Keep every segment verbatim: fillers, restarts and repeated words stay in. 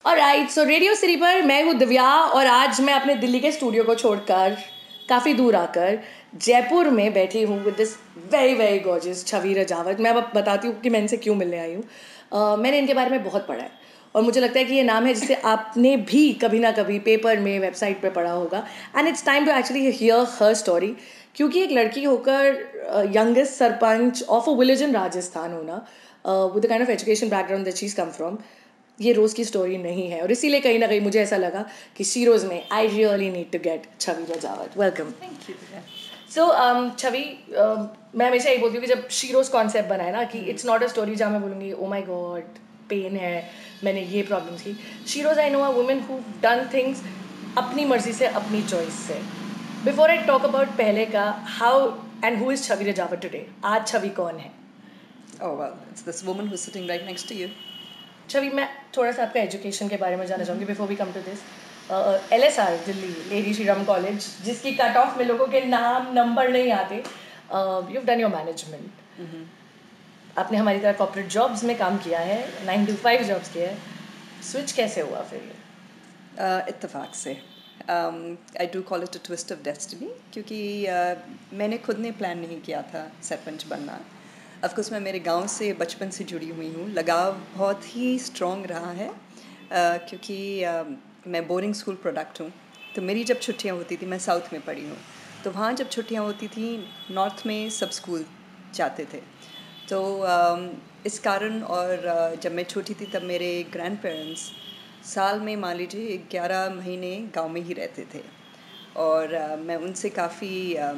Alright, सो radio city पर मैं हूँ दिव्या और आज मैं अपने दिल्ली के स्टूडियो को छोड़कर काफ़ी दूर आकर जयपुर में बैठी हूँ with this very very gorgeous Chhavi Rajawat. मैं अब बताती हूँ कि मैं इनसे क्यों मिलने आई हूँ। uh, मैंने इनके बारे में बहुत पढ़ा है और मुझे लगता है कि ये नाम है जिसे आपने भी कभी ना कभी पेपर में, वेबसाइट पे पढ़ा होगा। And it's time to actually hear her story, क्योंकि एक लड़की होकर youngest sarpanch of a village in Rajasthan होना with the kind of education background that she is come from, ये रोज़ की स्टोरी नहीं है। और इसीलिए कहीं ना कहीं मुझे ऐसा लगा कि शीरोज़ में I really need to get Chhavi Rajawat. Welcome. Thank you. So Chhavi, मैं हमेशा यही बोलती हूँ कि जब शीरोज़ कॉन्सेप्ट बना है ना कि इट्स नॉट अ स्टोरी जहाँ मैं बोलूँगी ओ माई गॉड पेन है, मैंने ये प्रॉब्लम थी। Sheroes I know a women who done things अपनी मर्जी से, अपनी चॉइस से। बिफोर आई टॉक अबाउट पहले का how and who is Chhavi Rajawat today, आज छवि कौन है? Oh well, it's this woman who's sitting right next to you. छवि, मैं थोड़ा सा आपका एजुकेशन के बारे में जानना चाहूँगी before we come to this. L S R Delhi, lady Shri Ram college, जिसकी कट ऑफ में लोगों के नाम नंबर नहीं आते। यू डन योर मैनेजमेंट, आपने हमारी तरह कॉर्पोरेट जॉब्स में काम किया है, नाइन टू फाइव जॉब्स किया है। स्विच कैसे हुआ फिर ये? uh, इत्तेफाक से। I do call it a twist of destiny, क्योंकि uh, मैंने खुद ने प्लान नहीं किया था सरपंच बनना। ऑफकोर्स मैं मेरे गांव से बचपन से जुड़ी हुई हूँ, लगाव बहुत ही स्ट्रॉन्ग रहा है, uh, क्योंकि uh, मैं बोर्डिंग स्कूल प्रोडक्ट हूँ। तो मेरी जब छुट्टियाँ होती थी, मैं साउथ में पढ़ी हूँ, तो वहाँ जब छुट्टियाँ होती थी नॉर्थ में सब स्कूल जाते थे। तो uh, इस कारण, और uh, जब मैं छोटी थी तब मेरे ग्रैंड पेरेंट्स साल में मान लीजिए ग्यारह महीने गांव में ही रहते थे, और uh, मैं उनसे काफ़ी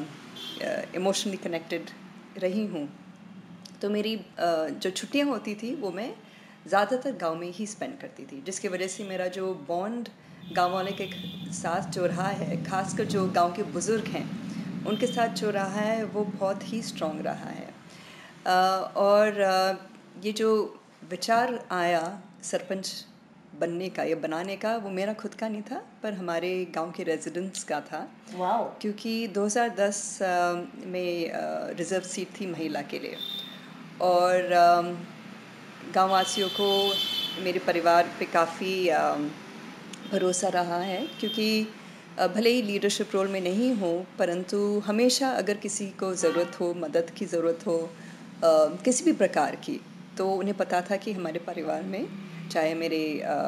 इमोशनली कनेक्टेड रही हूँ। तो मेरी uh, जो छुट्टियाँ होती थी वो मैं ज़्यादातर गांव में ही स्पेंड करती थी, जिसकी वजह से मेरा जो बॉन्ड गांव वाले के साथ जो रहा है, ख़ासकर जो गांव के बुज़ुर्ग हैं उनके साथ जो रहा है, वो बहुत ही स्ट्रॉन्ग रहा है। uh, और uh, ये जो विचार आया सरपंच बनने का या बनाने का, वो मेरा खुद का नहीं था, पर हमारे गांव के रेजिडेंट्स का था। वाओ। क्योंकि दो हज़ार दस में रिज़र्व सीट थी महिला के लिए, और गाँव वासियों को मेरे परिवार पे काफ़ी भरोसा रहा है, क्योंकि भले ही लीडरशिप रोल में नहीं हो, परंतु हमेशा अगर किसी को ज़रूरत हो, मदद की ज़रूरत हो किसी भी प्रकार की, तो उन्हें पता था कि हमारे परिवार में चाहे मेरे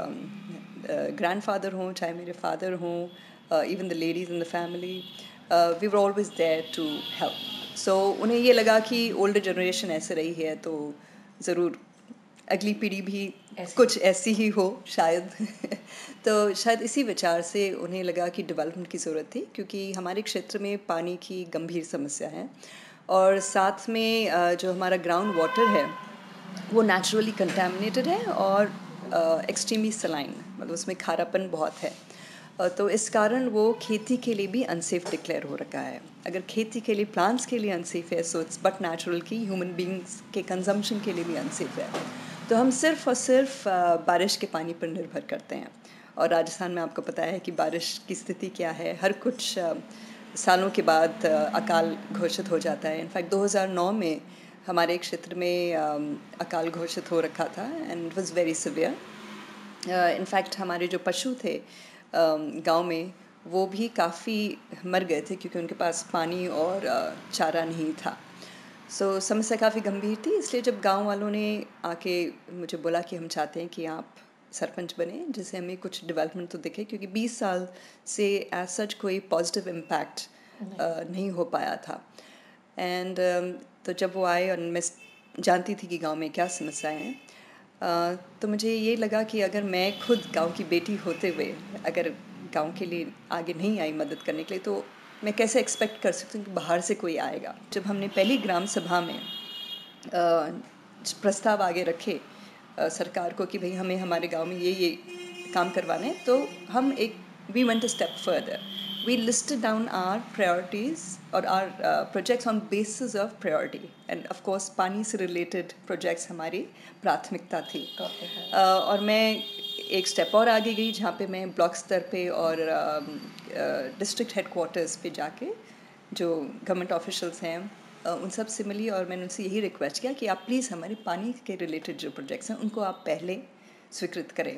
ग्रैंडफादर हों, चाहे मेरे फादर हों, even the ladies in the family, we were always there to help. So उन्हें ये लगा कि ओल्डर जनरेशन ऐसे रही है, तो ज़रूर अगली पीढ़ी भी ऐसी कुछ ऐसी ही हो शायद। तो शायद इसी विचार से उन्हें लगा कि डेवलपमेंट की ज़रूरत थी, क्योंकि हमारे क्षेत्र में पानी की गंभीर समस्या है, और साथ में जो हमारा ग्राउंड वाटर है वो नेचुरली कंटामिनेटेड है और एक्सट्रीमली सलाइन, मतलब उसमें खारापन बहुत है। तो इस कारण वो खेती के लिए भी अनसेफ डिक्लेयर हो रखा है। अगर खेती के लिए, प्लांट्स के लिए अनसेफ है, सो इट्स बट नेचुरल कि ह्यूमन बींग्स के कंजम्पशन के लिए भी अनसेफ है। तो हम सिर्फ और सिर्फ बारिश के पानी पर निर्भर करते हैं, और राजस्थान में आपको पता है कि बारिश की स्थिति क्या है, हर कुछ सालों के बाद अकाल घोषित हो जाता है। इनफैक्ट दो हज़ार नौ में हमारे क्षेत्र में अकाल घोषित हो रखा था, and it was very severe. In fact हमारे जो पशु थे गांव में, वो भी काफ़ी मर गए थे, क्योंकि उनके पास पानी और चारा नहीं था। सो so, समस्या काफ़ी गंभीर थी। इसलिए जब गांव वालों ने आके मुझे बोला कि हम चाहते हैं कि आप सरपंच बने, जिससे हमें कुछ डेवलपमेंट तो दिखे, क्योंकि बीस साल से एज सच कोई पॉजिटिव इम्पैक्ट नहीं।, नहीं हो पाया था। एंड uh, तो जब वो आए और मैं जानती थी कि गांव में क्या समस्याएं हैं, uh, तो मुझे ये लगा कि अगर मैं खुद गांव की बेटी होते हुए अगर गांव के लिए आगे नहीं आई मदद करने के लिए, तो मैं कैसे एक्सपेक्ट कर सकती हूँ कि बाहर से कोई आएगा। जब हमने पहली ग्राम सभा में uh, प्रस्ताव आगे रखे uh, सरकार को कि भाई हमें हमारे गांव में ये ये काम करवाना है, तो हम एक we went a step further. We listed down our priorities or our uh, projects on basis of priority, and of course पानी से related projects हमारी प्राथमिकता थी। uh, और मैं एक स्टेप और आगे गई, जहाँ पे मैं ब्लॉक स्तर पे और डिस्ट्रिक्ट हेडक्वार्टर्स पे जाके जो गवर्नमेंट ऑफिशियल्स हैं uh, उन सब से मिली, और मैंने उनसे यही रिक्वेस्ट किया कि आप प्लीज़ हमारे पानी के रिलेटेड जो प्रोजेक्ट्स हैं उनको आप पहले स्वीकृत करें।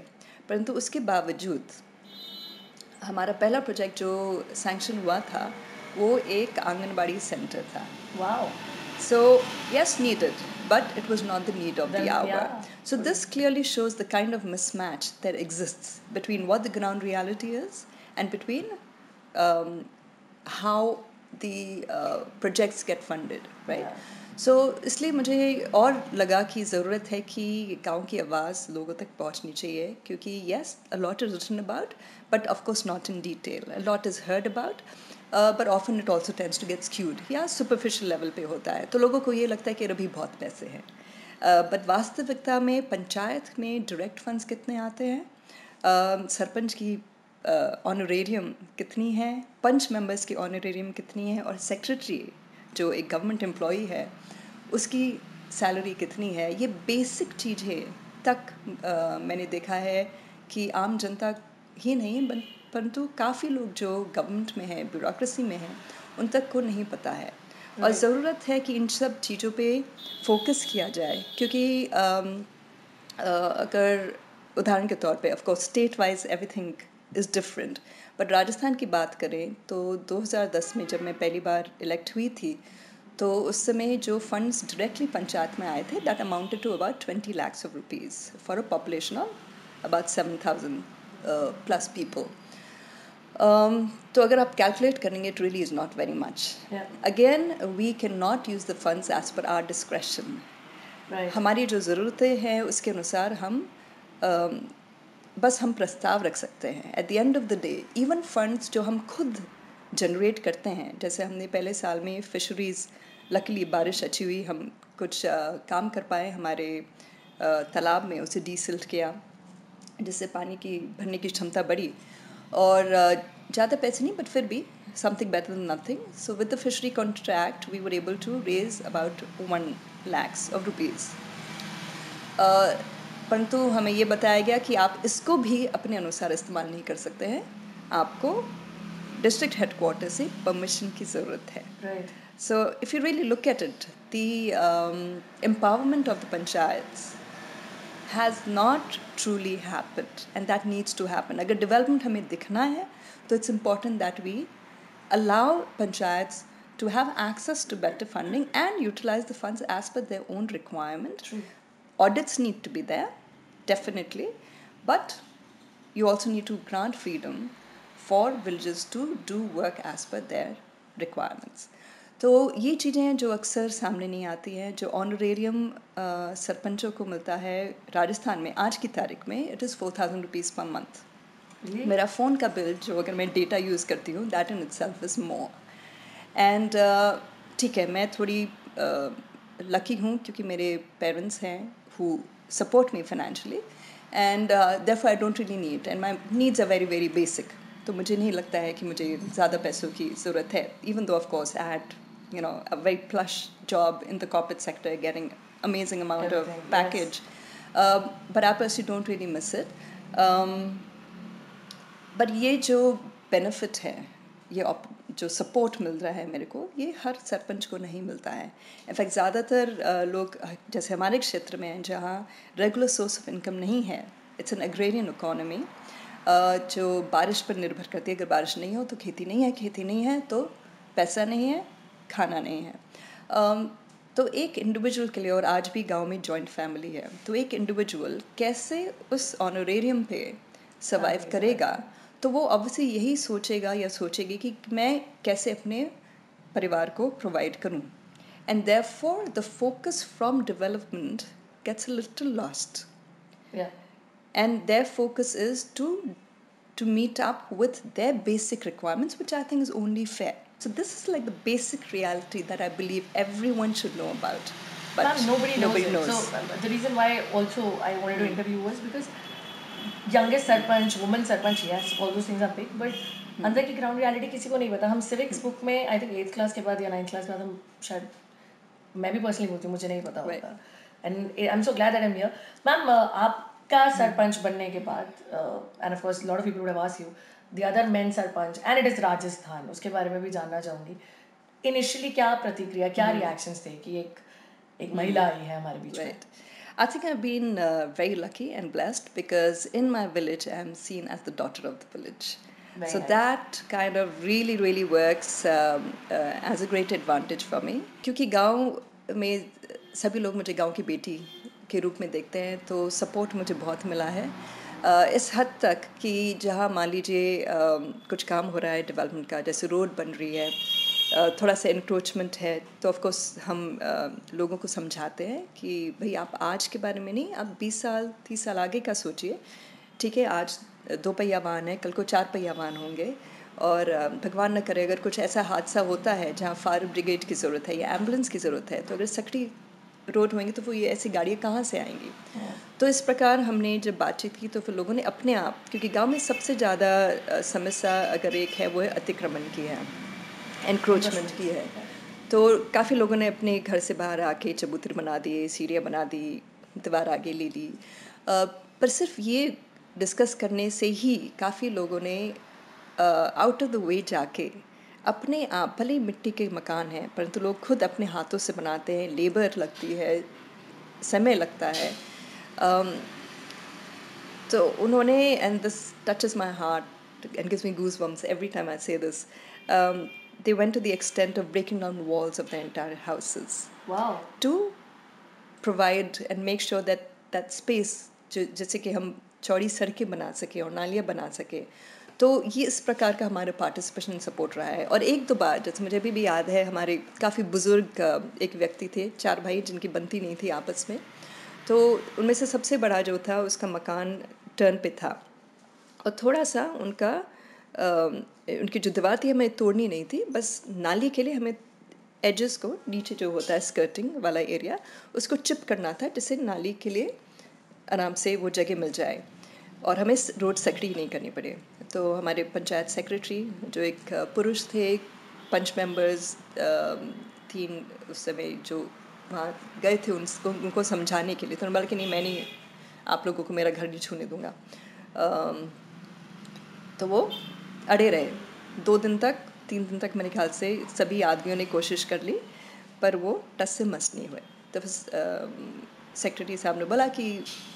परंतु उसके बावजूद हमारा पहला प्रोजेक्ट जो सैंक्शन हुआ था वो एक आंगनबाड़ी सेंटर था. Wow. So, yes, needed, but it was not the need of Then, the hour. yeah. So, this clearly shows the kind of mismatch that exists between what the ground reality is and between um, how the uh, projects get funded, right? Yeah. So, इसलिए मुझे और लगा कि ज़रूरत है कि गाँव की आवाज़ लोगों तक पहुँचनी चाहिए क्योंकि yes, a lot is written about, but of course not in detail. A lot is heard about, uh, but often it also tends to get skewed. या superficial level पे होता है तो लोगों को ये लगता है कि अभी बहुत पैसे हैं, uh, but वास्तविकता में पंचायत में direct funds कितने आते हैं, uh, सरपंच की ऑनरेरियम uh, कितनी है, पंच मेंबर्स की ऑनरेरियम कितनी है और सेक्रेटरी जो एक गवर्नमेंट एम्प्लॉई है उसकी सैलरी कितनी है, ये बेसिक चीज़ें तक uh, मैंने देखा है कि आम जनता ही नहीं परंतु काफ़ी लोग जो गवर्नमेंट में हैं, ब्यूरोक्रेसी में हैं, उन तक को नहीं पता है. right. और ज़रूरत है कि इन सब चीज़ों पे फोकस किया जाए क्योंकि um, uh, अगर उदाहरण के तौर पे of course state wise everything is different, but Rajasthan की बात करें तो दो हज़ार दस में जब मैं पहली बार इलेक्ट हुई थी तो उस समय जो फंड्स डायरेक्टली पंचायत में आए थे that amounted to about twenty lakhs of rupees for a population of about seven thousand plus people. तो अगर आप कैलकुलेट करेंगे it really is not very much. Again we can not use the funds as per our discretion. हमारी जो ज़रूरतें हैं उसके अनुसार हम um, बस हम प्रस्ताव रख सकते हैं. At the end of the day even funds जो हम खुद जनरेट करते हैं, जैसे हमने पहले साल में फिशरीज़, लकीली बारिश अच्छी हुई, हम कुछ uh, काम कर पाए, हमारे uh, तालाब में उसे डीसिल्ट किया जिससे पानी की भरने की क्षमता बढ़ी और uh, ज़्यादा पैसे नहीं बट फिर भी something better than nothing. So with the fishery contract we were able to raise about one lakhs of rupees. परंतु हमें ये बताया गया कि आप इसको भी अपने अनुसार इस्तेमाल नहीं कर सकते हैं, आपको डिस्ट्रिक्ट हेडक्वार्टर से परमिशन की ज़रूरत है. So if you really look at it, the empowerment of the panchayats has not truly happened and that needs to happen. अगर development हमें दिखना है तो it's important that we allow panchayats to have access to better funding and utilize the funds as per their own requirement. True. Audits need to be there, definitely, but you also need to grant freedom for villages to do work as per their requirements. तो ये चीज़ें जो अक्सर सामने नहीं आती हैं, जो ऑनरेरियम सरपंचों को मिलता है राजस्थान में आज की तारीख में, it is four thousand rupees per month. मेरा फ़ोन का बिल जो अगर मैं डेटा यूज़ करती हूँ that in itself is more. And ठीक है, मैं थोड़ी लकी uh, हूँ क्योंकि मेरे पेरेंट्स हैं who support me financially and therefore I don't really need and my needs are very very basic. तो मुझे नहीं लगता है कि मुझे ज़्यादा पैसों की ज़रूरत है, even though of course I had you know a very plush job in the corporate sector, getting amazing amount Everything, of package. Yes. uh, but I personally don't really miss it. um, but ये जो benefit है, ये जो support मिल रहा है मेरे को, ये हर सरपंच को नहीं मिलता है. इनफैक्ट ज़्यादातर uh, लोग जैसे हमारे क्षेत्र में हैं जहाँ रेगुलर सोर्स ऑफ इनकम नहीं है, इट्स एन एग्रेरियन इकोनॉमी जो बारिश पर निर्भर करती है. अगर बारिश नहीं हो तो खेती नहीं है, खेती नहीं है तो पैसा नहीं है, खाना नहीं है. um, तो एक इंडिविजुअल के लिए, और आज भी गांव में जॉइंट फैमिली है, तो एक इंडिविजुअल कैसे उस ऑनरेरियम पे सर्वाइव करेगा, तो वो ऑब्वियसली यही सोचेगा या सोचेगी कि मैं कैसे अपने परिवार को प्रोवाइड करूं. And therefore the focus from development gets a little lost and their focus is to to meet up with their basic requirements, which I think is only fair. So this is like the basic reality that I believe everyone should know about. But Ma'am, nobody, nobody knows, knows. So uh, the reason why also I wanted mm. to interview was because youngest sarpanch, woman sarpanch, yes, all those things are big, but mm. अंदर की ground reality किसी को नहीं पता. हम civics book में I think eighth class के बाद या ninth class के बाद हम शायद, मैं भी personally बोलती हूँ, मुझे नहीं पता होता. And I'm so glad that I'm here. Ma'am, uh, आप का सरपंच बनने के बाद, and of course lot of people would have asked you the other men sarpanch and it is Rajasthan, उसके बारे में भी जानना चाहूँगी. इनिशियली क्या प्रतिक्रिया, क्या रिएक्शंस थे कि एक एक महिला आई है हमारे बीच में? I think I've been uh, very lucky and blessed because in my village I'm seen as the daughter of the village. Very so nice. that kind of really really works um, uh, as a great advantage for me. क्योंकि गांव में सभी लोग मुझे गांव की बेटी के रूप में देखते हैं तो सपोर्ट मुझे बहुत मिला है uh, इस हद तक कि जहाँ मान लीजिए uh, कुछ काम हो रहा है डेवलपमेंट का, जैसे रोड बन रही है, Uh, थोड़ा सा इंक्रोचमेंट है, तो ऑफ कोर्स हम uh, लोगों को समझाते हैं कि भाई आप आज के बारे में नहीं, आप बीस साल तीस साल आगे का सोचिए. ठीक है, आज दो पहिया वाहन है, कल को चार पहिया वाहन होंगे, और uh, भगवान न करे अगर कुछ ऐसा हादसा होता है जहाँ फायर ब्रिगेड की ज़रूरत है या एम्बुलेंस की ज़रूरत है, तो अगर सकड़ी रोड होंगी तो वो ये ऐसी गाड़ियाँ कहाँ से आएंगी. तो इस प्रकार हमने जब बातचीत की तो फिर लोगों ने अपने आप, क्योंकि गांव में सबसे ज़्यादा uh, समस्या अगर एक है वो है अतिक्रमण की है, एनक्रोचमेंट की है. तो काफ़ी लोगों ने अपने घर से बाहर आके चबूतरे बना दिए, सीढ़ियाँ बना दी, दीवार आगे ले ली. पर सिर्फ ये डिस्कस करने से ही काफ़ी लोगों ने आउट ऑफ द वे जाके अपने आप, भले ही मिट्टी के मकान हैं परंतु लोग खुद अपने हाथों से बनाते हैं, लेबर लगती है, समय लगता है. um, तो उन्होंने, and this touches my heart and gives me goosebumps every time I say this, they went to the extent of breaking down walls of their entire houses. Wow. To provide and make sure that that space, जो जैसे कि हम चौड़ी सड़कें बना सके और नालियाँ बना सके, तो ये इस प्रकार का हमारे पार्टिसिपेशन सपोर्ट रहा है. और एक दो बार, जैसे मुझे अभी भी याद है, हमारे काफ़ी बुज़ुर्ग एक व्यक्ति थे, चार भाई जिनकी बनती नहीं थी आपस में, तो उनमें से सबसे बड़ा जो था उसका मकान टर्न पे था और थोड़ा सा उनका Uh, उनकी जो दीवार थी हमें तोड़नी नहीं थी, बस नाली के लिए हमें एजेस को, नीचे जो होता है स्कर्टिंग वाला एरिया, उसको चिप करना था जिससे नाली के लिए आराम से वो जगह मिल जाए और हमें रोड सकड़ी नहीं करनी पड़े. तो हमारे पंचायत सेक्रेटरी जो एक पुरुष थे, पंच मेंबर्स तीन उस समय जो वहाँ गए थे उनको उनको समझाने के लिए, तो उन्होंने बोला कि नहीं, मैं नहीं, आप लोगों को मेरा घर नहीं छूने दूँगा. तो वो अड़े रहे दो दिन तक, तीन दिन तक मेरे ख्याल से सभी आदमियों ने कोशिश कर ली, पर वो टस से मस नहीं हुए. तो फिर सेक्रेटरी साहब ने बोला कि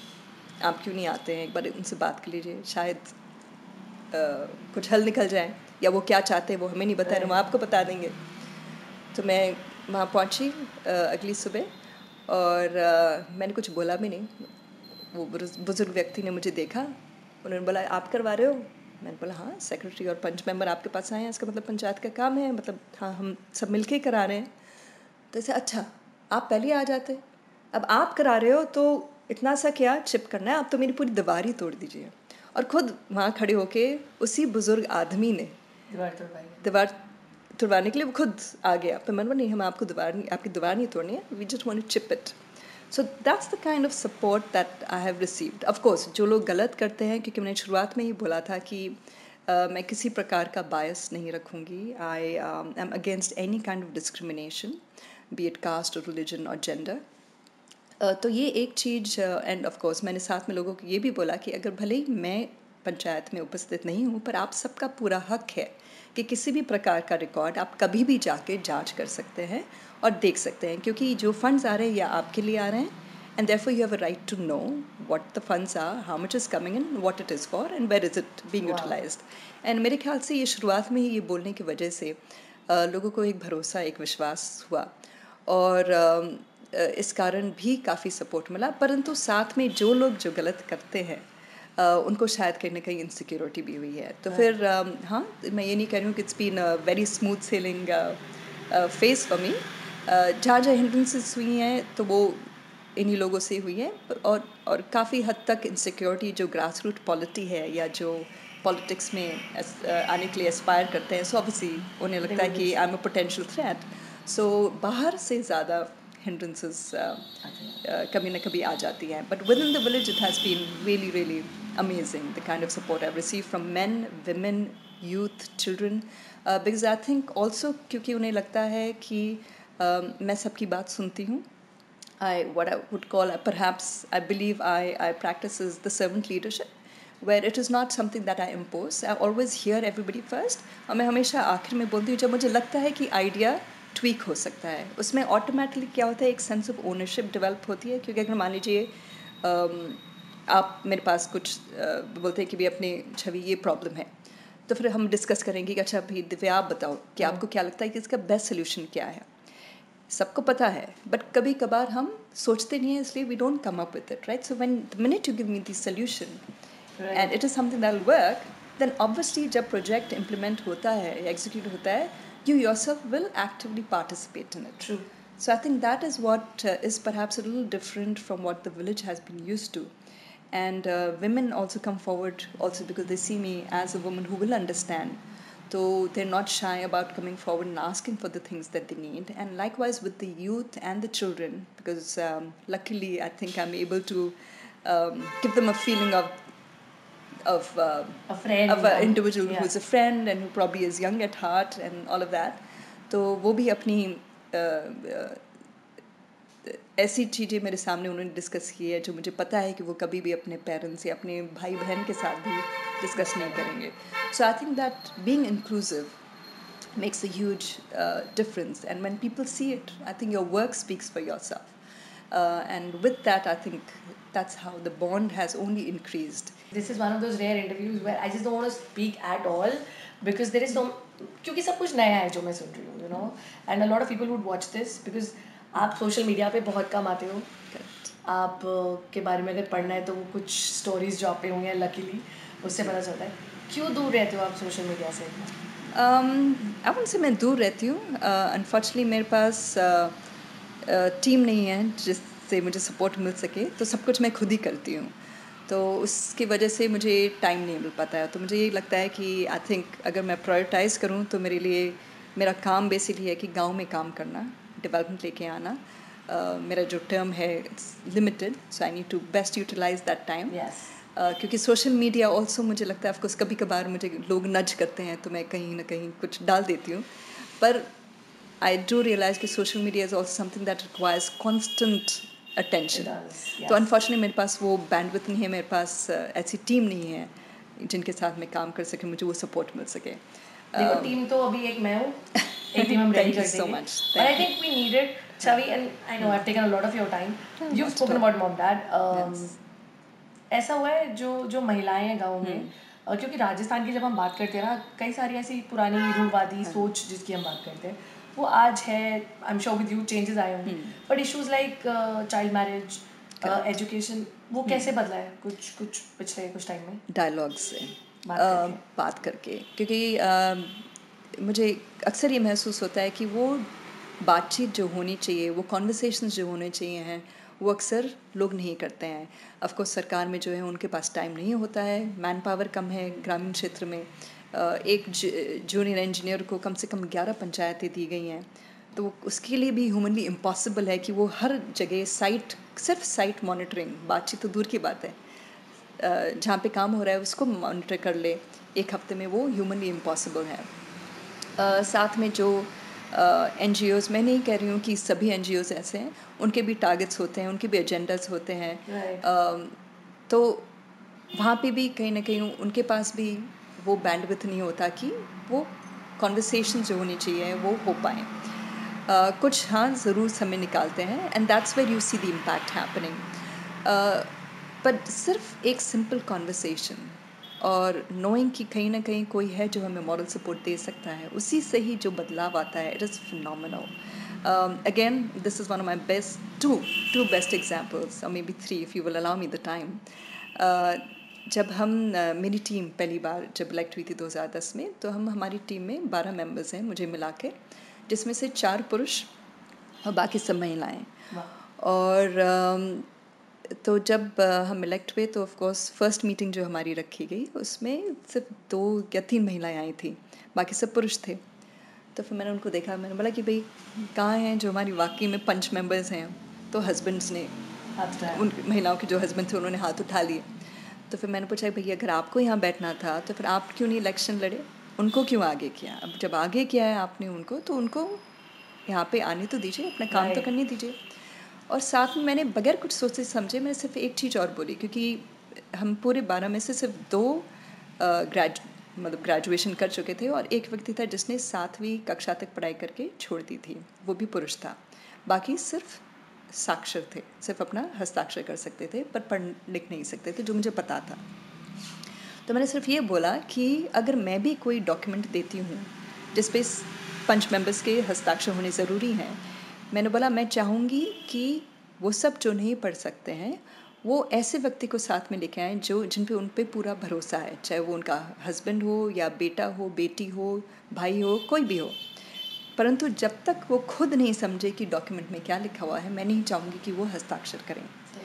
आप क्यों नहीं आते हैं, एक बार उनसे बात कर लीजिए, शायद आ, कुछ हल निकल जाए, या वो क्या चाहते हैं वो हमें नहीं बता रहे, वो आपको बता देंगे. तो मैं वहाँ पहुँची अगली सुबह और आ, मैंने कुछ बोला भी नहीं. वो बुजुर्ग व्यक्ति ने मुझे देखा, उन्होंने बोला आप करवा रहे हो. मैंने बोला हाँ, सेक्रेटरी और पंच मेंबर आपके पास आए हैं, इसका मतलब पंचायत का काम है, मतलब हाँ हम सब मिलके करा रहे हैं. तो ऐसे अच्छा, आप पहले आ जाते, अब आप करा रहे हो तो इतना सा क्या चिप करना है, आप तो मेरी पूरी दीवार ही तोड़ दीजिए. और ख़ुद वहाँ खड़े होके उसी बुज़ुर्ग आदमी ने दीवार तोड़वाई, दीवार तोड़वाने के लिए वो खुद आ गया. पर मैंने बोला नहीं, हम आपको दीवार नहीं, आपकी दीवार नहीं तोड़नी है, we just want to chip it. So that's the kind of support that I have received. Of course जो लोग गलत करते हैं, क्योंकि मैंने शुरुआत में ही बोला था कि uh, मैं किसी प्रकार का बायस नहीं रखूँगी. I am against any kind of discrimination, be it caste और रिलीजन और जेंडर. तो ये एक चीज़. एंड ऑफ कोर्स मैंने साथ में लोगों को ये भी बोला कि अगर भले ही मैं पंचायत में उपस्थित नहीं हूँ, पर आप सबका पूरा हक है कि किसी भी प्रकार का रिकॉर्ड आप कभी भी जाके जांच कर सकते हैं और देख सकते हैं, क्योंकि जो फंड्स आ रहे हैं या आपके लिए आ रहे हैं, and therefore you have a right to know what the funds are, how much is coming in, what it is for, and where is it being utilised. And मेरे ख्याल से ये शुरुआत में ही ये बोलने की वजह से uh, लोगों को एक भरोसा, एक विश्वास हुआ, और uh, इस कारण भी काफ़ी सपोर्ट मिला. परंतु साथ में जो लोग जो गलत करते हैं Uh, उनको शायद कहीं ना कहीं इनसिक्योरिटी भी हुई है. तो फिर uh, हाँ, मैं ये नहीं कह रही हूँ कि it's been a very smooth sailing phase for me. जहाँ जहाँ हिंड्रेंसेस हुई हैं तो वो इन्हीं लोगों से हुई है, और और काफ़ी हद तक इनसिक्योरिटी जो ग्रास रूट पॉलिटी है या जो पॉलिटिक्स में uh, आने के लिए एस्पायर करते हैं, सो ऑब्वियसली उन्हें लगता है कि I am a potential threat. So बाहर से ज़्यादा hindrances uh, uh, कभी ना कभी आ जाती हैं. But within the village it has been really really amazing, the kind of support I've received from men, women, youth, children, uh, because I think also क्योंकि उन्हें लगता है कि uh, मैं सबकी बात सुनती हूँ. I what I would call uh, perhaps I believe I I practice is the servant leadership, where it is not something that I impose. I always hear everybody first, और मैं हमेशा आखिर में बोलती हूँ जब मुझे लगता है कि आइडिया ट्वीक हो सकता है। उसमें ऑटोमेटिकली क्या होता है, एक सेंस ऑफ ओनरशिप डेवलप होती है। क्योंकि अगर मान लीजिए आप मेरे पास कुछ बोलते हैं कि भी अपनी छवि ये प्रॉब्लम है, तो फिर हम डिस्कस करेंगे कि अच्छा भाई दिव्या आप बताओ कि आपको क्या लगता है कि इसका बेस्ट सोल्यूशन क्या है। सबको पता है, बट कभी कभार हम सोचते नहीं हैं, इसलिए we don't come up with it, right? So when the minute you give me this solution and it is something that will work, then obviously जब प्रोजेक्ट इम्प्लीमेंट होता है या एग्जीक्यूट होता है, you yourself will actively participate in it. True. So I think that is what uh, is perhaps a little different from what the village has been used to. And uh, women also come forward also because they see me as a woman who will understand. So they're not shy about coming forward and asking for the things that they need. And likewise with the youth and the children, because um, luckily I think I'm able to um, give them a feeling of of uh, a friend of an individual yeah. who's a friend and who probably is young at heart and all of that. तो वो भी अपनी ऐसी चीज़ें मेरे सामने उन्होंने discuss की है जो मुझे पता है कि वो कभी भी अपने पेरेंट्स या अपने भाई बहन के साथ भी डिस्कस नहीं करेंगे. So I think that being inclusive makes a huge uh, difference, and when people see it, I think your work speaks for yourself. Uh, and with that, I think that's how the bond has only increased. This is one of those rare interviews where I just don't want to speak at all because there is so क्योंकि सब कुछ नया है जो मैं सुन रही हूँ, you know, and a lot of people would watch this because आप सोशल मीडिया पे बहुत कम आते हो. आप के बारे में अगर पढ़ना है तो वो कुछ स्टोरीज जो आप पे हुई हैं लकीली उससे पता चलता है. क्यों दूर रहते हो आप सोशल मीडिया से? अब उनसे मैं दूर रहती हूँ. अनफॉर्चुनेटली मेरे पास टीम नहीं है जिससे मुझे सपोर्ट मिल सके, तो सब कुछ मैं खुद ही करती हूँ. तो उसकी वजह से मुझे टाइम नहीं मिल पाता है. तो मुझे ये लगता है कि आई थिंक अगर मैं प्रायोरिटाइज़ करूँ तो मेरे लिए मेरा काम बेसिकली है कि गांव में काम करना, डेवलपमेंट लेके आना. uh, मेरा जो टर्म है it's limited, so I need to best utilise that time. क्योंकि सोशल मीडिया ऑल्सो मुझे लगता है ऑफकोर्स कभी कभार मुझे लोग नज करते हैं तो मैं कहीं ना कहीं कुछ डाल देती हूँ, पर आई डू रियलाइज़ कि social media is also something that requires constant attention. तो अनफॉर्चुनेटली मेरे पास वो बैंडविड्थ नहीं है, मेरे पास uh, ऐसी टीम नहीं है जिनके साथ मैं काम कर सके, मुझे वो सपोर्ट मिल सके. देखो टीम तो अभी एक मैं हूँ, एक टीम हम रेडी कर देंगे. so much. But I think we need it, Chhavi, and I know I've taken a lot of your time. You've spoken about mom dad. Um, ऐसा हुआ है जो जो महिलाएं हैं गाँव में, क्योंकि राजस्थान की जब हम बात करते हैं ना, कई सारी ऐसी पुरानी रूढ़वादी सोच जिसकी हम बात करते हैं वो आज है. I am sure with you changes आए होंगे, but issues like child marriage, education, वो कैसे बदला है कुछ कुछ पिछले कुछ टाइम में? डायलॉग से बात करके, uh, बात करके क्योंकि uh, मुझे अक्सर ये महसूस होता है कि वो बातचीत जो होनी चाहिए, वो कॉन्वर्सेशंस जो होने चाहिए हैं, वो अक्सर लोग नहीं करते हैं. ऑफकोर्स सरकार में जो है उनके पास टाइम नहीं होता है, मैन पावर कम है. ग्रामीण क्षेत्र में एक जूनियर इंजीनियर को कम से कम ग्यारह पंचायतें दी गई हैं, तो उसके लिए भी ह्यूमनली इम्पॉसिबल है कि वो हर जगह साइट, सिर्फ साइट मॉनिटरिंग, बातचीत तो दूर की बात है, जहाँ पे काम हो रहा है उसको मॉनिटर कर ले एक हफ्ते में, वो ह्यूमनली इम्पॉसिबल है. uh, साथ में जो एन जी ओज़, मैं नहीं कह रही हूँ कि सभी एन जी ओज़ ऐसे हैं, उनके भी टारगेट्स होते हैं, उनके भी एजेंडास होते हैं. right. uh, तो वहाँ पे भी कहीं ना कहीं उनके पास भी वो बैंडविड्थ नहीं होता कि वो कॉन्वर्सेशन जो होनी चाहिए वो हो पाए. uh, कुछ हाँ ज़रूर समय निकालते हैं, and that's where you see the impact happening. But सिर्फ एक सिंपल कॉन्वर्सेशन और नोइंग कि कहीं ना कहीं कोई है जो हमें मॉरल सपोर्ट दे सकता है, उसी से ही जो बदलाव आता है, it is phenomenal. Again this is one of my best two two best examples, और maybe three if you will allow me the time. जब हम uh, मेरी टीम पहली बार जब इलेक्ट हुई थी दो हज़ार दस में, तो हम हमारी टीम में बारह मेंबर्स हैं मुझे मिला के, जिसमें से चार पुरुष और बाकी सब महिलाएं. और uh, तो जब uh, हम इलेक्ट हुए तो ऑफकोर्स फर्स्ट मीटिंग जो हमारी रखी गई उसमें सिर्फ दो या तीन महिलाएं आई थी, बाकी सब पुरुष थे. तो फिर मैंने उनको देखा, मैंने बोला कि भाई कहाँ हैं जो हमारी वाकई में पंच मेंबर्स हैं. तो हस्बैंड्स ने, उन महिलाओं के जो हस्बैंड थे उन्होंने हाथ उठा लिए. तो फिर मैंने पूछा भैया अगर आपको यहाँ बैठना था तो फिर आप क्यों नहीं इलेक्शन लड़े, उनको क्यों आगे किया? अब जब आगे किया है आपने उनको, तो उनको यहाँ पे आने तो दीजिए, अपना काम तो करने दीजिए. और साथ में मैंने बगैर कुछ सोचे समझे मैं सिर्फ एक चीज़ और बोली, क्योंकि हम पूरे बारह में से सिर्फ दो ग्रेड मतलब ग्रेजुएशन कर चुके थे, और एक व्यक्ति था जिसने सातवीं कक्षा तक पढ़ाई करके छोड़ दी थी, वो भी पुरुष था। बाकी सिर्फ साक्षर थे, सिर्फ अपना हस्ताक्षर कर सकते थे पर पढ़ लिख नहीं सकते थे, जो मुझे पता था। तो मैंने सिर्फ ये बोला कि अगर मैं भी कोई डॉक्यूमेंट देती हूँ जिस पे पंच मेंबर्स के हस्ताक्षर होने ज़रूरी हैं, मैंने बोला मैं चाहूँगी कि वो सब जो नहीं पढ़ सकते हैं वो ऐसे व्यक्ति को साथ में लेके आएँ जो जिन पे उन पे पूरा भरोसा है, चाहे वो उनका हस्बैंड हो या बेटा हो, बेटी हो, भाई हो, कोई भी हो। परंतु जब तक वो खुद नहीं समझे कि डॉक्यूमेंट में क्या लिखा हुआ है, मैं नहीं चाहूँगी कि वो हस्ताक्षर करें।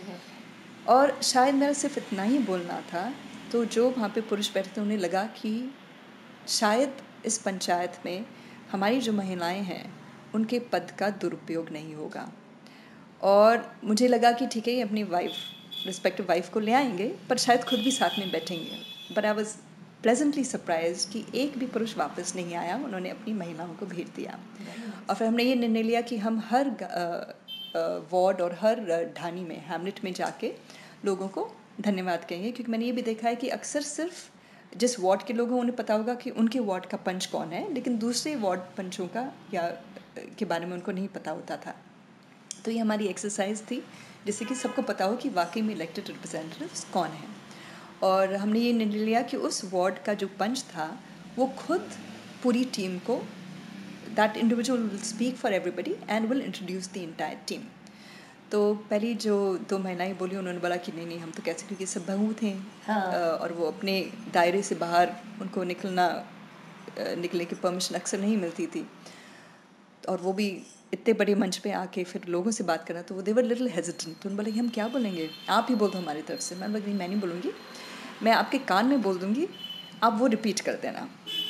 और शायद मेरा सिर्फ इतना ही बोलना था, तो जो वहाँ पे पुरुष बैठे थे उन्हें लगा कि शायद इस पंचायत में हमारी जो महिलाएं हैं उनके पद का दुरुपयोग नहीं होगा। और मुझे लगा कि ठीक है, ये अपनी वाइफ, रिस्पेक्टिव वाइफ को ले आएंगे, पर शायद खुद भी साथ में बैठेंगे। But I was pleasantly surprise कि एक भी पुरुष वापस नहीं आया, उन्होंने अपनी महिलाओं को भेज दिया। और फिर हमने ये निर्णय लिया कि हम हर वार्ड और हर ढानी में, हैमलेट में जाके लोगों को धन्यवाद कहेंगे, क्योंकि मैंने ये भी देखा है कि अक्सर सिर्फ जिस वार्ड के लोग हैं उन्हें पता होगा कि उनके वार्ड का पंच कौन है, लेकिन दूसरे वार्ड पंचों का या के बारे में उनको नहीं पता होता था। तो ये हमारी एक्सरसाइज थी जिससे कि सबको पता हो कि वाकई में इलेक्टेड रिप्रेजेंटेटिव्स कौन हैं। और हमने ये निर्णय लिया कि उस वार्ड का जो पंच था वो खुद पूरी टीम को, that individual will speak for everybody and will introduce the entire team. तो पहली जो दो महिलाएं बोली उन्होंने बोला कि नहीं नहीं हम तो कैसे, क्योंकि सब बहू थे। हाँ। और वो अपने दायरे से बाहर उनको निकलना निकलने की परमिशन अक्सर नहीं मिलती थी, और वो भी इतने बड़े मंच पे आके फिर लोगों से बात करना, तो वो देवर लिटिल हेजिटेंट। तो उन्होंने बोला हम क्या बोलेंगे, आप ही बोल दो हमारी तरफ से। मैं बोली मैं नहीं बोलूँगी, मैं आपके कान में बोल दूँगी, आप वो रिपीट कर देना।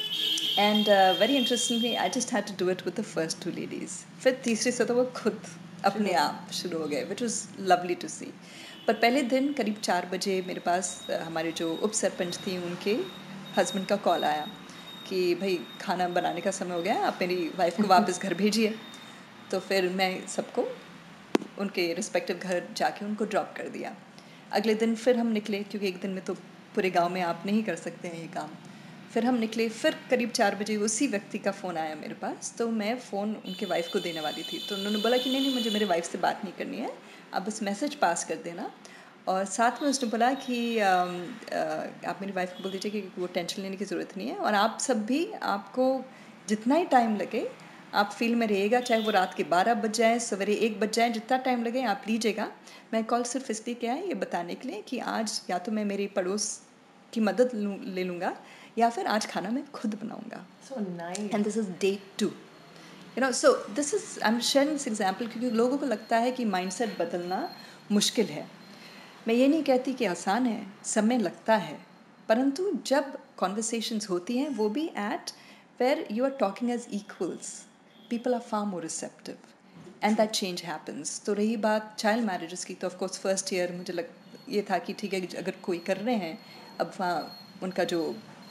And very interestingly I just had to do it with the first two ladies. फिर तीसरे से तो वो खुद अपने आप शुरू हो गए, which was lovely to see. पर पहले दिन करीब चार बजे मेरे पास हमारे जो उप सरपंच थी उनके हस्बैंड का कॉल आया कि भाई खाना बनाने का समय हो गया है, आप मेरी वाइफ को वापस घर भेजिए। तो फिर मैं सबको उनके रिस्पेक्टिव घर जाके उनको ड्रॉप कर दिया। अगले दिन फिर हम निकले, क्योंकि एक दिन में तो पूरे गांव में आप नहीं कर सकते हैं ये काम। फिर हम निकले, फिर करीब चार बजे उसी व्यक्ति का फ़ोन आया मेरे पास। तो मैं फ़ोन उनके वाइफ को देने वाली थी, तो उन्होंने बोला कि नहीं नहीं मुझे मेरे वाइफ से बात नहीं करनी है, आप बस मैसेज पास कर देना। और साथ में उसने बोला कि आ, आ, आप मेरी वाइफ को बोल दीजिए कि वो टेंशन लेने की ज़रूरत नहीं है, और आप सब भी, आपको जितना ही टाइम लगे आप फील्ड में रहिएगा, चाहे वो रात के बारह बज जाए, सवेरे एक बज जाए, जितना टाइम लगे आप लीजिएगा। मैं कॉल सिर्फ इसलिए क्या है, ये बताने के लिए कि आज या तो मैं मेरी पड़ोस की मदद ले लूँगा या फिर आज खाना मैं खुद बनाऊँगा। So nice. And this is day two, you know. So this is, I am sharing this example क्योंकि लोगों को लगता है कि माइंडसेट बदलना मुश्किल है। मैं ये नहीं कहती कि आसान है, समय लगता है, परंतु जब कॉन्वर्सेशंस होती हैं वो भी at where you are talking as equals, people are far more receptive and that change happens. तो रही बात चाइल्ड मैरिजेस की, तो ऑफकोर्स फर्स्ट ईयर मुझे लग ये था कि ठीक है अगर कोई कर रहे हैं, अब वहाँ उनका जो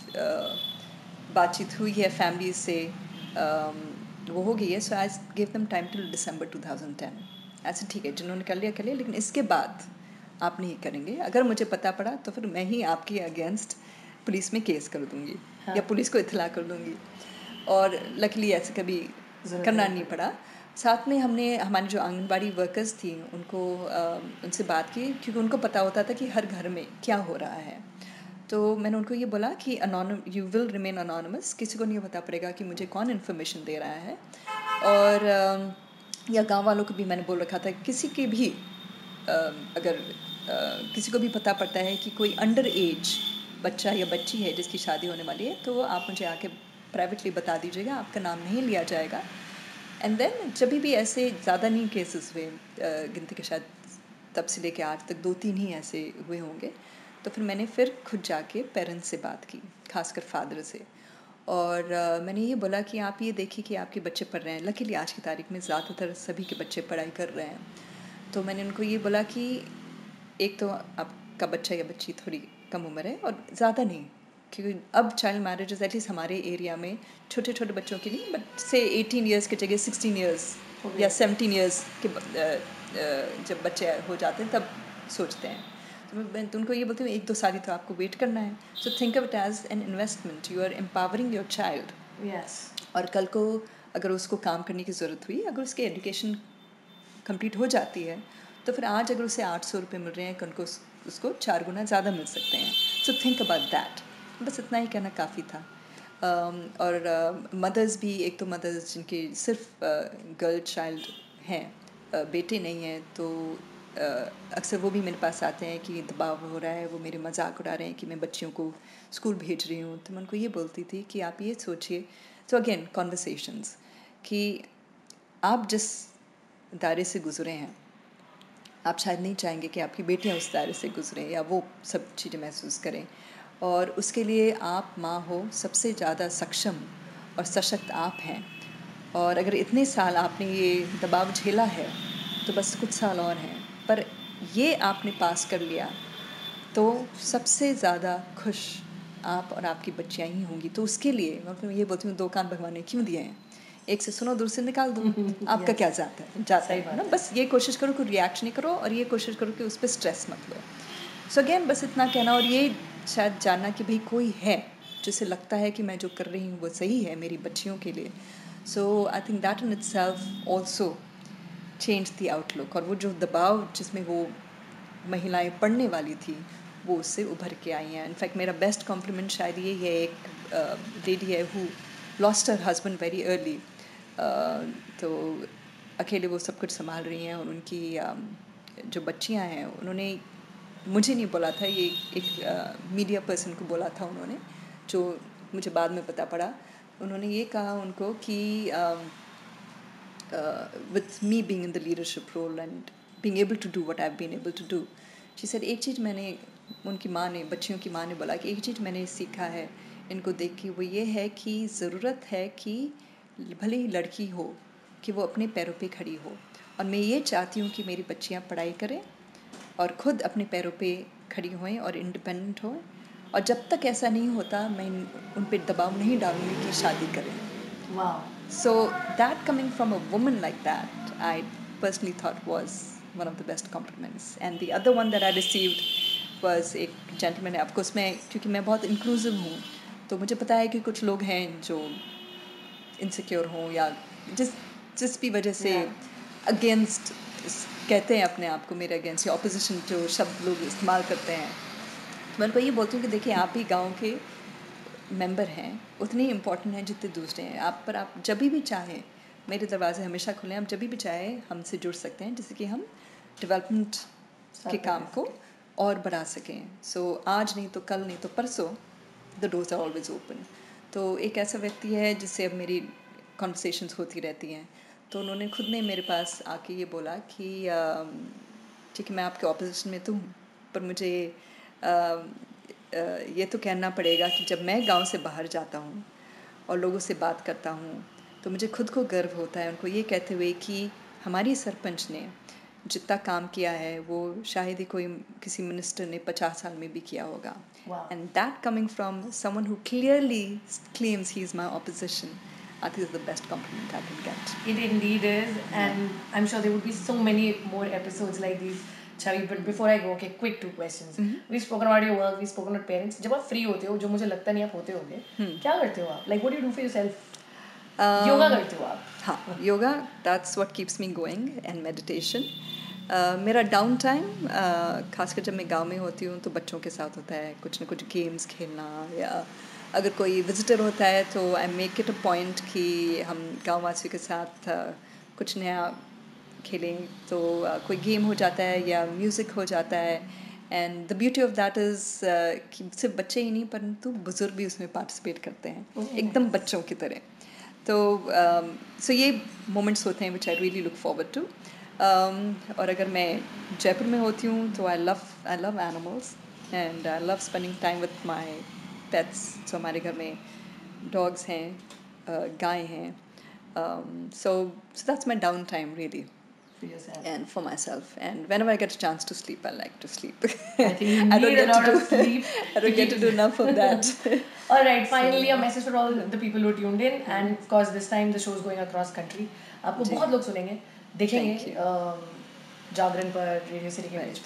बातचीत हुई है फैमिली से वो हो गई है। So I give them time till December two thousand ten. ऐसे ठीक है जिन्होंने कर लिया कर लिया, लेकिन इसके बाद आप नहीं करेंगे। अगर मुझे पता पड़ा तो फिर मैं ही आपके अगेंस्ट पुलिस में केस कर दूँगी। हाँ। या पुलिस को इत्तला कर दूँगी। और लकीली ऐसे कभी करना नहीं पड़ा। साथ में हमने हमारी जो आंगनबाड़ी वर्कर्स थी उनको आ, उनसे बात की, क्योंकि उनको पता होता था कि हर घर में क्या हो रहा है। तो मैंने उनको ये बोला कि anonym you will remain anonymous, किसी को नहीं पता पड़ेगा कि मुझे कौन इन्फॉर्मेशन दे रहा है। और आ, या गांव वालों को भी मैंने बोल रखा था किसी के भी आ, अगर आ, किसी को भी पता पड़ता है कि कोई अंडर एज बच्चा या बच्ची है जिसकी शादी होने वाली है, तो आप मुझे आके प्राइवेटली बता दीजिएगा, आपका नाम नहीं लिया जाएगा। एंड देन जब भी ऐसे ज़्यादा नहीं केसेस हुए, गिनती के शायद तब से लेके आज तक दो तीन ही ऐसे हुए होंगे, तो फिर मैंने फिर खुद जाके पेरेंट्स से बात की, खासकर फादर से। और uh, मैंने ये बोला कि आप ये देखिए कि आपके बच्चे पढ़ रहे हैं। लकीली आज की तारीख में ज़्यादातर सभी के बच्चे पढ़ाई कर रहे हैं। तो मैंने उनको ये बोला कि एक तो आपका बच्चा या बच्ची थोड़ी कम उम्र है और ज़्यादा नहीं, क्योंकि अब चाइल्ड मैरिजेस एटलीस्ट हमारे एरिया में छोटे छोटे बच्चों के लिए, बट से एटीन ईयर्स की जगह सिक्सटीन ईयर्स या सेवनटीन ईयर्स के जब बच्चे हो जाते हैं तब सोचते हैं। तो मैं तो उनको ये बोलती हूँ एक दो साल ही तो आपको वेट करना है. So think of it as an investment. You are empowering your child. Yes. और कल को अगर उसको काम करने की ज़रूरत हुई, अगर उसकी एजुकेशन कंप्लीट हो जाती है, तो फिर आज अगर उसे आठ सौ रुपये मिल रहे हैं, कल को उस, उसको चार गुना ज़्यादा मिल सकते हैं. So think about that. बस इतना ही कहना काफ़ी था. um, और मदर्स uh, भी, एक तो मदर्स जिनके सिर्फ गर्ल uh, चाइल्ड हैं, uh, बेटे नहीं हैं, तो uh, अक्सर वो भी मेरे पास आते हैं कि दबाव हो रहा है, वो मेरे मजाक उड़ा रहे हैं कि मैं बच्चियों को स्कूल भेज रही हूँ. तो मैं उनको ये बोलती थी कि आप ये सोचिए. तो अगेन कॉन्वर्सेशंस कि आप जिस दायरे से गुजरे हैं, आप शायद नहीं चाहेंगे कि आपकी बेटियां उस दायरे से गुजरें या वो सब चीज़ें महसूस करें. और उसके लिए आप माँ हो, सबसे ज़्यादा सक्षम और सशक्त आप हैं. और अगर इतने साल आपने ये दबाव झेला है तो बस कुछ साल और हैं, पर ये आपने पास कर लिया तो सबसे ज़्यादा खुश आप और आपकी बच्चियाँ ही होंगी. तो उसके लिए मैं ये बोलती हूँ, दो कान भगवान ने क्यों दिए हैं, एक से सुनो, दूर से निकाल दो. आपका क्या जाता है जाता है ना. बस ये कोशिश करो कि रिएक्ट नहीं करो, और ये कोशिश करो कि उस पर स्ट्रेस मत लो. सो अगेन बस इतना कहना, और ये शायद जानना कि भाई कोई है जिसे लगता है कि मैं जो कर रही हूँ वो सही है मेरी बच्चियों के लिए. So I think that in itself also change the outlook. और वो जो दबाव जिसमें वो महिलाएं पढ़ने वाली थी, वो उससे उभर के आई हैं. इनफैक्ट मेरा बेस्ट कॉम्प्लीमेंट शायद ये है, एक लेडी है who lost her husband very early. तो अकेले वो सब कुछ संभाल रही हैं, और उनकी uh, जो बच्चियां हैं, उन्होंने मुझे नहीं बोला था, ये एक मीडिया पर्सन को बोला था उन्होंने, जो मुझे बाद में पता पड़ा. उन्होंने ये कहा उनको कि with me being in the leadership role and being able to do what I have been able to do, she said, एक चीज़ मैंने, उनकी माँ ने, बच्चियों की माँ ने बोला कि एक चीज़ मैंने सीखा है इनको देख के, वो ये है कि ज़रूरत है कि भले ही लड़की हो कि वो अपने पैरों पे खड़ी हो. और मैं ये चाहती हूँ कि मेरी बच्चियाँ पढ़ाई करें और ख़ुद अपने पैरों पे खड़ी होएं और इंडिपेंडेंट होएं. और जब तक ऐसा नहीं होता, मैं उन पे दबाव नहीं डालूंगी कि शादी करें. वाह. So that coming from a woman like that, I personally thought was one of the best compliments. And the other one that I received was एक जेंटलमैन. आपको उसमें, क्योंकि मैं बहुत इंक्लूसिव हूँ, तो मुझे पता है कि कुछ लोग हैं जो इनसिक्योर हों या जिस जिस भी वजह से अगेंस्ट कहते हैं अपने आप को, मेरे अगेंस्ट, या ऑपोजिशन जो शब्द लोग इस्तेमाल करते हैं. मैं उनको ये बोलती हूँ कि देखिए, आप भी गांव के मेंबर हैं, उतने ही इम्पोर्टेंट हैं जितने दूसरे हैं. आप पर आप जब भी चाहें, मेरे दरवाजे हमेशा खुले हैं, आप जब भी चाहें हमसे जुड़ सकते हैं, जिससे कि हम डेवलपमेंट के काम को और बढ़ा सकें. सो so, आज नहीं तो कल, नहीं तो परसों, the doors are always open. तो एक ऐसा व्यक्ति है जिससे अब मेरी कॉन्वर्सेशंस होती रहती हैं. तो उन्होंने खुद ने मेरे पास आके ये बोला कि ठीक है, मैं आपके ऑपोजिशन में तो हूँ, पर मुझे आ, आ, ये तो कहना पड़ेगा कि जब मैं गांव से बाहर जाता हूँ और लोगों से बात करता हूँ, तो मुझे खुद को गर्व होता है उनको ये कहते हुए कि हमारी सरपंच ने जितना काम किया है वो शायद ही कोई किसी मिनिस्टर ने पचास साल में भी किया होगा. And that coming from someone who clearly claims he is my opposition, I think it's the best compliment I can get. It indeed is, and yeah. I'm sure there would be so many more episodes like these, Chhavi. But before I go, okay, quick two questions. Mm-hmm. We've spoken about your work, we've spoken about parents. जब आप free होते हो, जो मुझे लगता नहीं आप होते होंगे, hmm. क्या करते हो आप? Like, what do you do for yourself? Um, yoga करते हो आप? हाँ, yoga. That's what keeps me going, and meditation. Uh, मेरा डाउन टाइम uh, खासकर जब मैं गांव में होती हूँ तो बच्चों के साथ होता है, कुछ ना कुछ गेम्स खेलना, या अगर कोई विजिटर होता है तो I make it a point कि हम गाँव वासियों के साथ uh, कुछ नया खेलें. तो uh, कोई गेम हो जाता है या म्यूज़िक हो जाता है. And the beauty of that is कि सिर्फ बच्चे ही नहीं परंतु बुज़ुर्ग भी उसमें पार्टिसिपेट करते हैं, okay. एकदम बच्चों की तरह. तो सो um, so ये मोमेंट्स होते हैं which I really look forward to. और अगर मैं जयपुर में होती हूँ तो I love I love animals and I love spending time with my pets. So हमारे घर में डॉग्स हैं, गाय हैं. So so that's my down time really. For yourself. And for myself, and whenever I get a chance to sleep, I like to sleep. I think you need I don't a get lot to of do, sleep. I don't get to do enough of that. All right, finally so, a message for all the people who tuned in, mm-hmm. and of course this time the show is going across country. आपको बहुत लोग सुनेंगे, देखेंगे जागरण पर, radio city के page पर.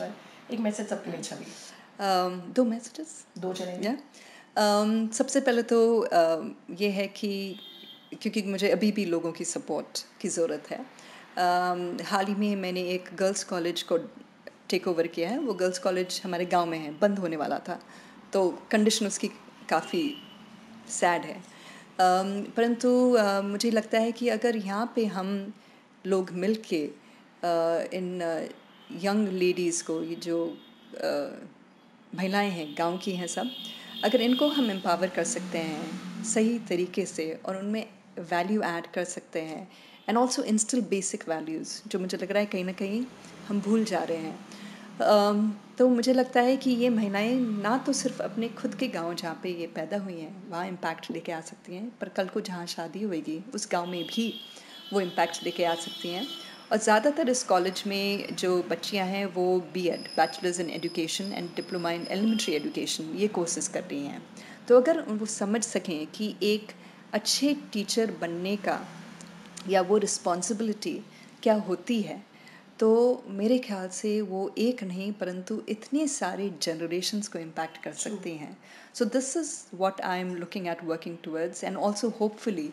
एक message सबके लिए छवि। um, दो मैसेजेस दो चलेंगे। yeah. um, सबसे पहले तो uh, ये है कि क्योंकि मुझे अभी भी लोगों की सपोर्ट की ज़रूरत है। um, हाल ही में मैंने एक गर्ल्स कॉलेज को टेक ओवर किया है। वो गर्ल्स कॉलेज हमारे गांव में है, बंद होने वाला था, तो कंडीशन उसकी काफ़ी सैड है। um, परंतु uh, मुझे लगता है कि अगर यहाँ पे हम लोग मिल के uh, इन यंग लेडीज़ को, ये जो uh, महिलाएं हैं गांव की हैं सब, अगर इनको हम एम्पावर कर सकते हैं सही तरीके से और उनमें वैल्यू ऐड कर सकते हैं and also instil basic values, जो मुझे लग रहा है कहीं ना कहीं हम भूल जा रहे हैं। um, तो मुझे लगता है कि ये महिलाएं ना तो सिर्फ अपने खुद के गांव जहाँ पे ये पैदा हुई हैं वहाँ इम्पैक्ट लेके आ सकती हैं, पर कल को जहाँ शादी होएगी उस गांव में भी वो इम्पैक्ट लेके आ सकती हैं। और ज़्यादातर इस कॉलेज में जो बच्चियां हैं वो B Ed, bachelors in education and diploma in elementary education, ये कोर्सेज कर रही हैं। तो अगर वो समझ सकें कि एक अच्छे टीचर बनने का या वो रिस्पॉन्सिबिलिटी क्या होती है, तो मेरे ख्याल से वो एक नहीं परंतु इतने सारे जनरेशन्स को इम्पैक्ट कर सकती हैं। So this is what I am looking at working towards and also hopefully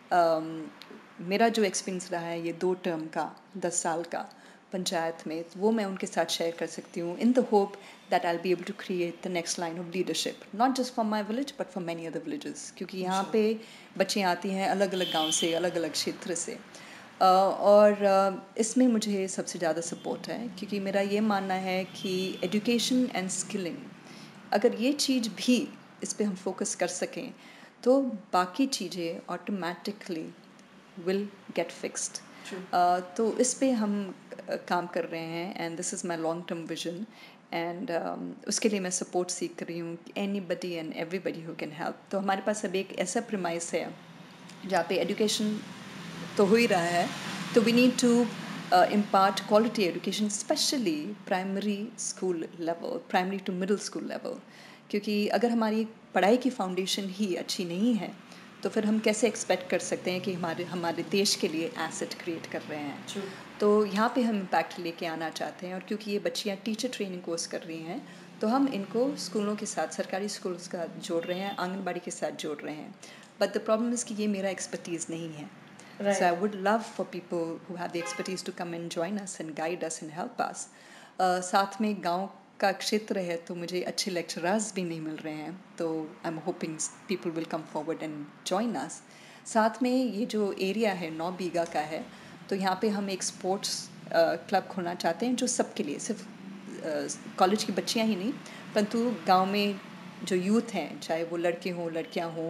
मेरा जो एक्सपीरियंस रहा है ये दो टर्म का, दस साल का पंचायत में, वो मैं उनके साथ शेयर कर सकती हूँ in the hope that I will be able to create the next line of leadership, not just for my village but for many other villages, क्योंकि यहाँ पे बच्चियाँ आती हैं अलग अलग गाँव से, अलग अलग क्षेत्र से। uh, और uh, इसमें मुझे सबसे ज़्यादा सपोर्ट है, क्योंकि मेरा ये मानना है कि एजुकेशन एंड स्किलिंग, अगर ये चीज़ भी इस पर हम फोकस कर सकें तो बाकी चीज़ें ऑटोमेटिकली विल गेट फिक्स्ड। तो इस पे हम uh, काम कर रहे हैं and this is my long term vision एंड उसके लिए मैं सपोर्ट सीख रही हूँ, anybody and everybody who can help. तो हमारे पास अब एक ऐसा प्रीमाइस है जहाँ पे एजुकेशन तो हो ही रहा है, तो we need to impart quality education, specially primary school level, primary to middle school level, क्योंकि अगर हमारी पढ़ाई की फाउंडेशन ही अच्छी नहीं है तो फिर हम कैसे एक्सपेक्ट कर सकते हैं कि हमारे हमारे देश के लिए एसेट क्रिएट कर रहे हैं। True. तो यहाँ पे हम इम्पैक्ट लेके आना चाहते हैं, और क्योंकि ये बच्चियाँ टीचर ट्रेनिंग कोर्स कर रही हैं तो हम इनको स्कूलों के साथ, सरकारी स्कूल्स का जोड़ रहे हैं, आंगनबाड़ी के साथ जोड़ रहे हैं। बट द प्रॉब्लम इज़ कि ये मेरा एक्सपर्टीज़ नहीं है। Right. So I would love for people who have the expertise to come and join us and guide us and help us. Uh, साथ में गांव का क्षेत्र है तो मुझे अच्छे लेक्चरर्स भी नहीं मिल रहे हैं, तो I am hoping people will come forward and join us. साथ में ये जो एरिया है नौ बीघा का है, तो यहाँ पे हम एक स्पोर्ट्स क्लब खोलना चाहते हैं जो सबके लिए, सिर्फ कॉलेज की बच्चियाँ ही नहीं परंतु गांव में जो यूथ हैं, चाहे वो लड़के हों, लड़कियाँ हों,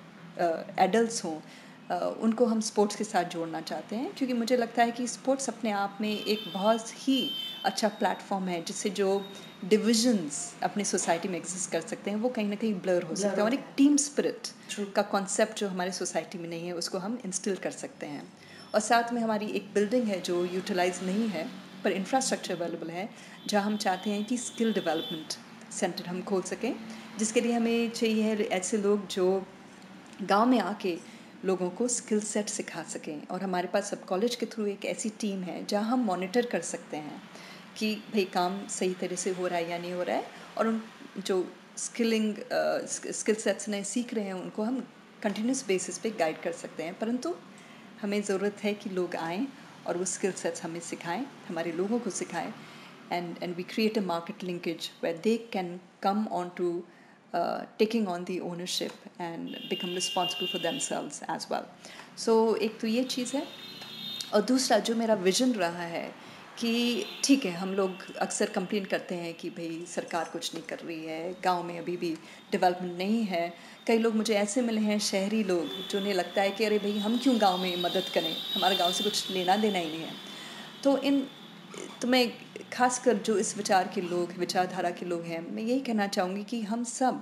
एडल्ट्स हों, Uh, उनको हम स्पोर्ट्स के साथ जोड़ना चाहते हैं, क्योंकि मुझे लगता है कि स्पोर्ट्स अपने आप में एक बहुत ही अच्छा प्लेटफॉर्म है जिससे जो डिविजन्स अपनी सोसाइटी में एग्जिस्ट कर सकते हैं वो कहीं ना कहीं ब्लर हो सकते हैं, और एक टीम स्पिरिट का कॉन्सेप्ट जो हमारे सोसाइटी में नहीं है उसको हम इंस्टिल कर सकते हैं। और साथ में हमारी एक बिल्डिंग है जो यूटिलाइज नहीं है पर इंफ्रास्ट्रक्चर अवेलेबल है, जहाँ हम चाहते हैं कि स्किल डेवलपमेंट सेंटर हम खोल सकें, जिसके लिए हमें चाहिए है ऐसे लोग जो गाँव में आके लोगों को स्किल सेट सिखा सकें। और हमारे पास सब कॉलेज के थ्रू एक ऐसी टीम है जहां हम मॉनिटर कर सकते हैं कि भाई काम सही तरह से हो रहा है या नहीं हो रहा है, और उन जो स्किलिंग स्किल सेट्स नए सीख रहे हैं उनको हम कंटिन्यूस बेसिस पे गाइड कर सकते हैं। परंतु हमें ज़रूरत है कि लोग आएँ और वो स्किल सेट्स हमें सिखाएं, हमारे लोगों को सिखाएं, and and we create a market linkage where they can come on to Uh, taking on the ownership and become responsible for themselves as well. So एक तो ये चीज़ है, और दूसरा जो मेरा विजन रहा है कि ठीक है, हम लोग अक्सर कंप्लेन करते हैं कि भाई सरकार कुछ नहीं कर रही है, गांव में अभी भी डेवलपमेंट नहीं है। कई लोग मुझे ऐसे मिले हैं, शहरी लोग, जो उन्हें लगता है कि अरे भाई हम क्यों गांव में मदद करें, हमारे गांव से कुछ लेना देना ही नहीं है। तो इन तो मैं खासकर जो इस विचार के लोग, विचारधारा के लोग हैं, मैं यही कहना चाहूँगी कि हम सब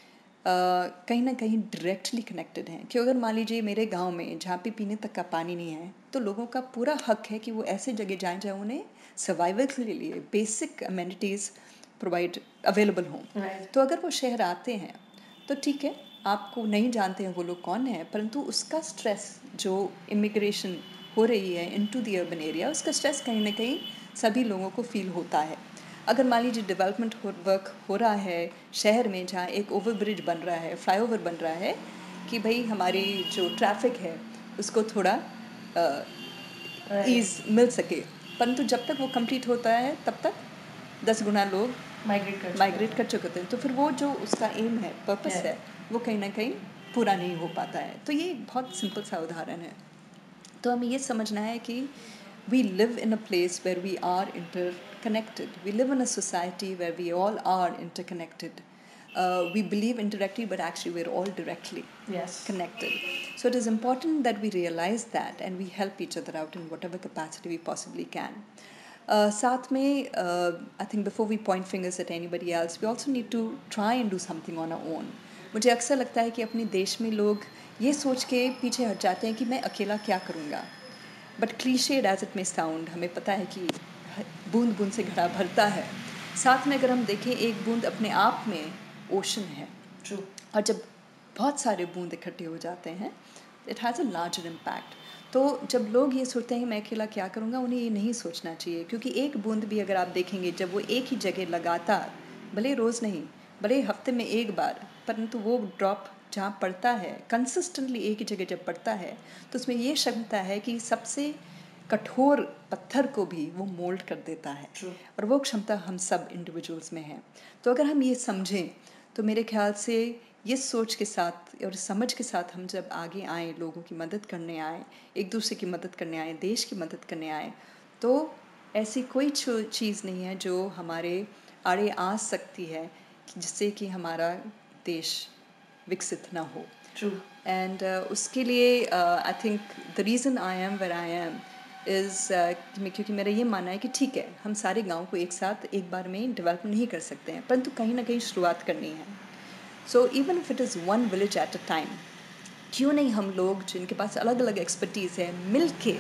uh, कहीं ना कहीं डायरेक्टली कनेक्टेड हैं। कि अगर मान लीजिए मेरे गांव में जहाँ पे पीने तक का पानी नहीं है, तो लोगों का पूरा हक है कि वो ऐसे जगह जाएं जहाँ उन्हें सर्वाइवल के लिए बेसिक अमेनिटीज़ प्रोवाइड अवेलेबल हों। right. तो अगर वो शहर आते हैं तो ठीक है, आपको नहीं जानते हैं वो लोग कौन हैं, परंतु उसका स्ट्रेस जो इमिग्रेशन हो रही है इनटू द अर्बन एरिया, उसका स्ट्रेस कहीं ना कहीं सभी लोगों को फील होता है। अगर मान लीजिए डेवलपमेंट वर्क हो रहा है शहर में जहाँ एक ओवर ब्रिज बन रहा है, फ्लाईओवर बन रहा है, कि भाई हमारी जो ट्रैफिक है उसको थोड़ा ईज मिल सके, परंतु जब तक वो कंप्लीट होता है तब तक दस गुना लोग माइग्रेट कर माइग्रेट कर चुके थे, तो फिर वो जो उसका एम है, पर्पस Yeah. है, वो कहीं ना कहीं पूरा नहीं हो पाता है। तो ये बहुत सिंपल सा उदाहरण है। तो हमें ये समझना है कि we live in a place where we are interconnected. We live in a society where we all are interconnected. Uh, we believe indirectly, but actually we're all directly Yes. connected. So it is important that we realize that and we help each other out in whatever capacity we possibly can. Uh, साथ में uh, I think before we point fingers at anybody else, we also need to try and do something on our own. मुझे अक्सर लगता है कि अपने देश में लोग ये सोच के पीछे हट जाते हैं कि मैं अकेला क्या करूँगा, but cliched as it may sound, हमें पता है कि बूंद बूंद से घड़ा भरता है। साथ में अगर हम देखें, एक बूंद अपने आप में ओशन है। True. और जब बहुत सारे बूंद इकट्ठे हो जाते हैं, it has a larger impact. तो जब लोग ये सोचते हैं कि मैं अकेला क्या करूँगा, उन्हें ये नहीं सोचना चाहिए, क्योंकि एक बूंद भी अगर आप देखेंगे, जब वो एक ही जगह लगातार, भले रोज़ नहीं, भले हफ्ते में एक बार, परंतु वो ड्रॉप जहाँ पड़ता है कंसिस्टेंटली एक ही जगह जब पड़ता है, तो उसमें ये क्षमता है कि सबसे कठोर पत्थर को भी वो मोल्ड कर देता है। True. और वो क्षमता हम सब इंडिविजुअल्स में है। तो अगर हम ये समझें, तो मेरे ख्याल से ये सोच के साथ और समझ के साथ हम जब आगे आए, लोगों की मदद करने आए, एक दूसरे की मदद करने आए, देश की मदद करने आए, तो ऐसी कोई चीज़ नहीं है जो हमारे आड़े आ सकती है जिससे कि हमारा देश विकसित ना हो। True. एंड uh, उसके लिए I think the reason I am where I am is क्योंकि मेरा ये मानना है कि ठीक है, हम सारे गांव को एक साथ एक बार में डेवलप नहीं कर सकते हैं, परंतु कहीं ना कहीं शुरुआत करनी है। So even if it is one village at a time, क्यों नहीं हम लोग जिनके पास अलग अलग एक्सपर्टीज़ है, मिल के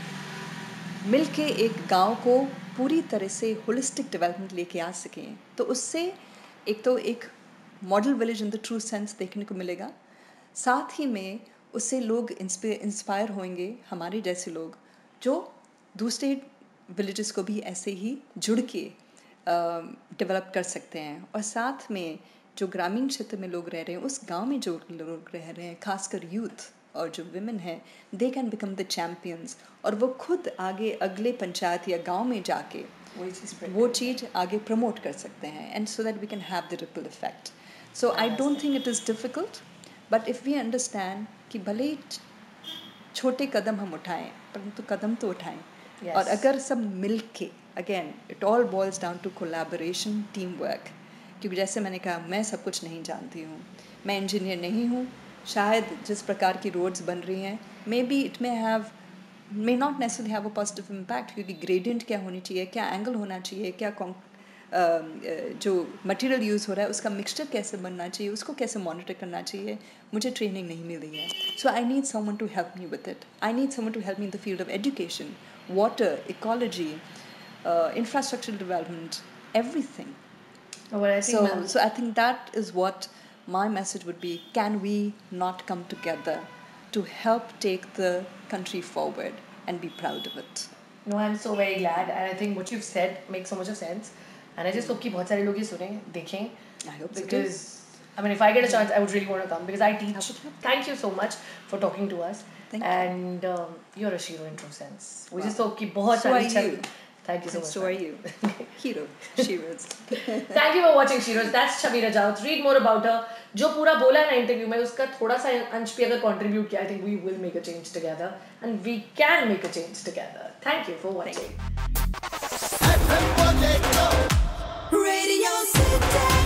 मिल के एक गाँव को पूरी तरह से होलिस्टिक डेवलपमेंट लेके आ सकें, तो उससे एक तो एक model village in the true sense देखने को मिलेगा, साथ ही में उससे लोग इंस्पायर होंगे, हमारे जैसे लोग जो दूसरे विलेजेस को भी ऐसे ही जुड़ के डेवलप कर सकते हैं। और साथ में जो ग्रामीण क्षेत्र में लोग रह रहे हैं, उस गांव में जो लोग रह रहे हैं, खासकर यूथ और जो विमेन हैं, they can become the champions, और वो खुद आगे अगले पंचायत या गांव में जाके वो चीज़ आगे प्रमोट कर सकते हैं, and so that we can have the ripple effect. So I don't think it is difficult, but if we understand कि भले ही छोटे कदम हम उठाएं, परंतु कदम तो उठाएं। yes. और अगर सब मिल के, again it all boils down to collaboration, team work, क्योंकि जैसे मैंने कहा, मैं सब कुछ नहीं जानती हूँ, मैं इंजीनियर नहीं हूँ, शायद जिस प्रकार की रोड्स बन रही हैं, maybe it may have may not necessarily have a positive impact, क्योंकि ग्रेडियंट क्या होनी चाहिए, क्या एंगल होना चाहिए, क्या जो मटेरियल यूज़ हो रहा है उसका मिक्सचर कैसे बनना चाहिए, उसको कैसे मॉनिटर करना चाहिए, मुझे ट्रेनिंग नहीं मिली है। So I need someone to help me with it. I need someone to help me in the field of education, water, ecology, infrastructure development, everything. So, so I think that is what my message would be. Can we not come together to help take the country forward and be proud of it? No, I'm so very glad, and I think what you've said makes so much of sense. And I just hope कि बहुत सारे लोग ये सुने, देखें. I hope so. Because I mean, if I get a chance, I would really want to come because I teach. Thank you so much for talking to us. Thank and you. um, you're a hero in true sense. We wow. just hope कि बहुत so सारी are you. Thank you so much. So are you. Hero. Sheroes. Thank you for watching Sheroes. That's Chhavi Rajawat. Read more about her. जो पूरा बोला है ना interview में, उसका थोड़ा सा अंश भी अगर कंट्रीब्यूट किया, I think we will make a change together and we can make a change together. Thank you for watching. Radio City.